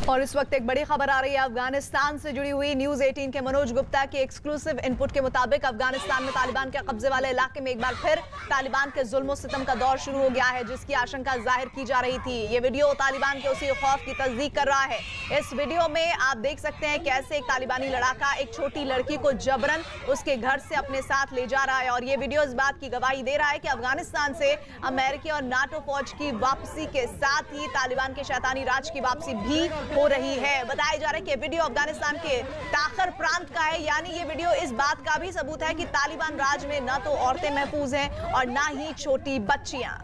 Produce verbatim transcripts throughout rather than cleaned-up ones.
और इस वक्त एक बड़ी खबर आ रही है अफगानिस्तान से जुड़ी हुई। न्यूज अठारह के मनोज गुप्ता के एक्सक्लूसिव इनपुट के मुताबिक अफगानिस्तान में तालिबान के कब्जे वाले इलाके में एक बार फिर तालिबान के जुल्म सितम का दौर शुरू हो गया है, जिसकी आशंका जाहिर की जा रही थी। ये वीडियो तालिबान के उसी खौफ की तस्दीक कर रहा है। इस वीडियो में आप देख सकते हैं कैसे एक तालिबानी लड़ाका एक छोटी लड़की को जबरन उसके घर से अपने साथ ले जा रहा है। और ये वीडियो इस बात की गवाही दे रहा है कि अफगानिस्तान से अमेरिकी और नाटो फौज की वापसी के साथ ही तालिबान के शैतानी राज की वापसी भी हो रही है। बताया जा रहा है कि वीडियो अफगानिस्तान के ताखर प्रांत का है, यानी ये वीडियो इस बात का भी सबूत है कि तालिबान राज में न तो औरतें महफूज हैं और ना ही छोटी बच्चियां।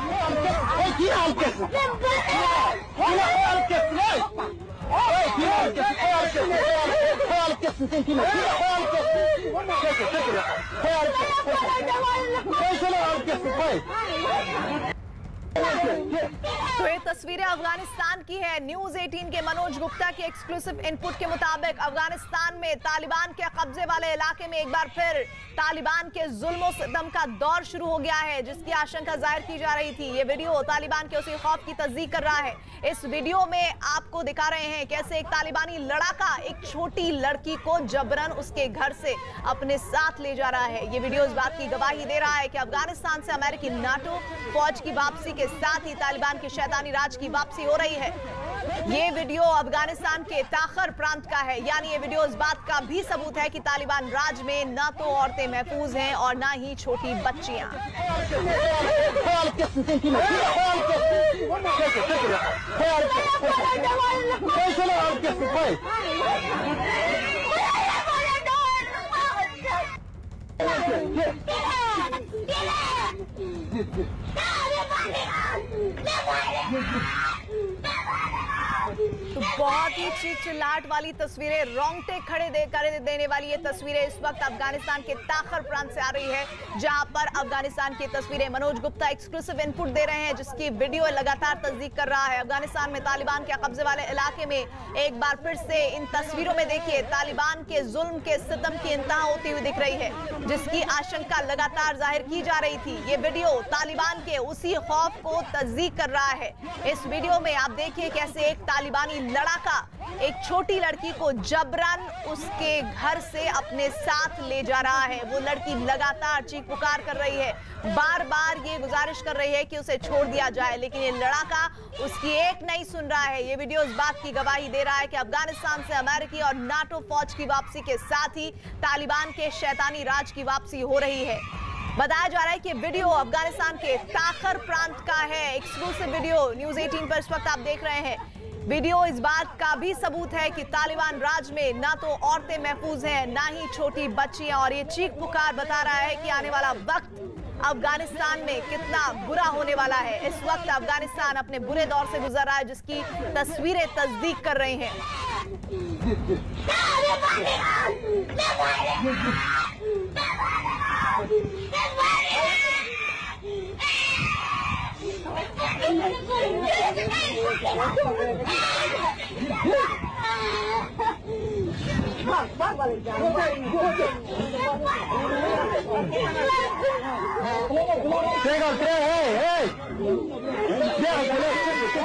तो ये तस्वीरें अफगानिस्तान की है। न्यूज अठारह के मनोज गुप्ता के एक्सक्लूसिव इनपुट के मुताबिक अफगानिस्तान में तालिबान के कब्जे वाले इलाके में एक बार फिर तालिबान के जुल्म सितम का दौर शुरू हो गया है, जिसकी आशंका जाहिर की जा रही थी। ये वीडियो तालिबान के उसी खौफ की तस्दीक कर रहा है। इस वीडियो में आपको दिखा रहे हैं कैसे एक तालिबानी लड़ाका एक छोटी लड़की को जबरन उसके घर से अपने साथ ले जा रहा है। ये वीडियो इस बात की गवाही दे रहा है कि अफगानिस्तान से अमेरिकी नाटो फौज की वापसी के साथ ही तालिबान के शैतानी राज की वापसी हो रही है। ये वीडियो अफगानिस्तान के ताखर प्रांत का है, यानी ये वीडियो इस बात का भी सबूत है कि तालिबान राज में न तो औरतें महफूज हैं और ना ही छोटी बच्चियां। तो बहुत ही चीख चिल्लाहट वाली तस्वीरें, रोंगटे खड़े दे कर देने वाली ये तस्वीरें इस वक्त अफगानिस्तान के ताखर प्रांत से आ रही है, जहां पर अफगानिस्तान की तस्वीरें मनोज गुप्ता एक्सक्लूसिव इनपुट दे रहे हैं, जिसकी वीडियो लगातार तस्दीक कर रहा है। अफगानिस्तान में तालिबान के कब्जे वाले इलाके में एक बार फिर से इन तस्वीरों में देखिए तालिबान के जुल्म के सितम की इंतहा होती हुई दिख रही है, जिसकी आशंका लगातार जाहिर की जा रही थी। ये वीडियो तालिबान के उसी खौफ को तस्दीक कर रहा है। इस वीडियो में आप देखिए कैसे एक तालिबानी लड़ाका एक छोटी लड़की को जबरन उसके घर से अपने साथ ले जा रहा है। वो लड़की लगातार चीख पुकार कर रही है, बार बार ये गुजारिश कर रही है कि उसे छोड़ दिया जाए, लेकिन ये लड़ाका उसकी एक नहीं सुन रहा है। ये वीडियो इस बात की गवाही दे रहा है कि अफगानिस्तान से अमेरिकी और नाटो फौज की वापसी के साथ ही तालिबान के शैतानी राज की वापसी हो रही है। बताया जा रहा है कि वीडियो अफगानिस्तान के ताखर प्रांत का है। एक्सक्लूसिव वीडियो न्यूज अठारह पर इस वक्त आप देख रहे हैं। वीडियो इस बात का भी सबूत है कि तालिबान राज में ना तो औरतें महफूज हैं ना ही छोटी बच्चियां, और ये चीख पुकार बता रहा है कि आने वाला वक्त अफगानिस्तान में कितना बुरा होने वाला है। इस वक्त अफगानिस्तान अपने बुरे दौर से गुजर रहा है, जिसकी तस्वीरें तस्दीक कर रही हैं।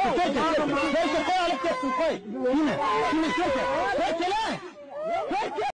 Hey, hey!